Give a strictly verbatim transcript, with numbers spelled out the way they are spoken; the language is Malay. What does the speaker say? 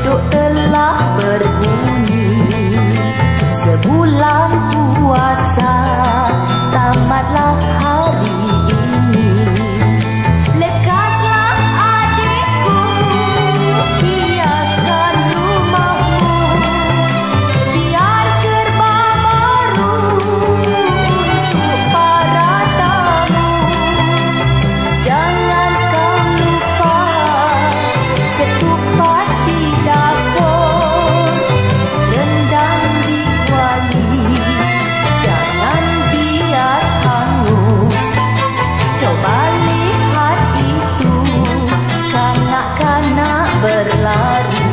beduk telah berbunyi. Sebulan puasa tamatlah hari ini. Lekaslah adikku, hiaskan rumahmu, biar serba baru untuk para tamu. Jangan kau lupa ketupat di dapur, rendang di kuali, jangan biar hangus. Coba lihat itu, kanak-kanak berlari.